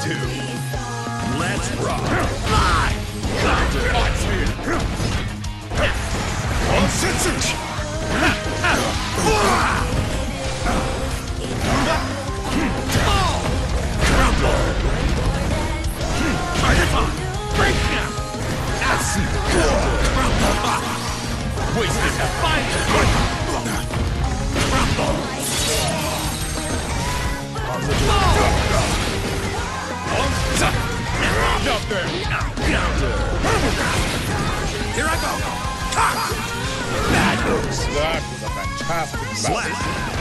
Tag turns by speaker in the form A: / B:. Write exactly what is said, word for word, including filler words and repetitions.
A: two. Let's rock. Fly! Counter! Uncensored! Crumble! Break him! I see the counter! Wasted a fire! Crumble! Counter! Here I go! Bad news!
B: That was a fantastic
A: Slap!